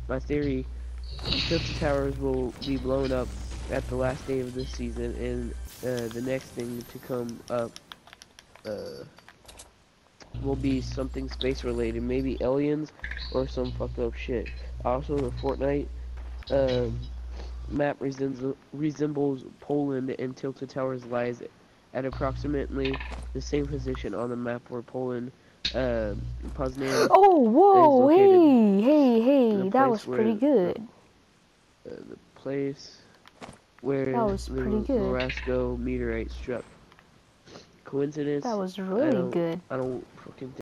my theory, Tilted Towers will be blown up at the last day of this season, and the next thing to come up uh, will be something space related, maybe aliens or some fucked up shit. Also, the Fortnite um, map resembles Poland, and Tilted Towers lies at approximately the same position on the map where Poland, Poznan, Oh, is whoa, located. The hey, that place was pretty where good. the place That where was pretty the good. Morasco meteorite struck. That Coincidence? was I really don't. good. I don't fucking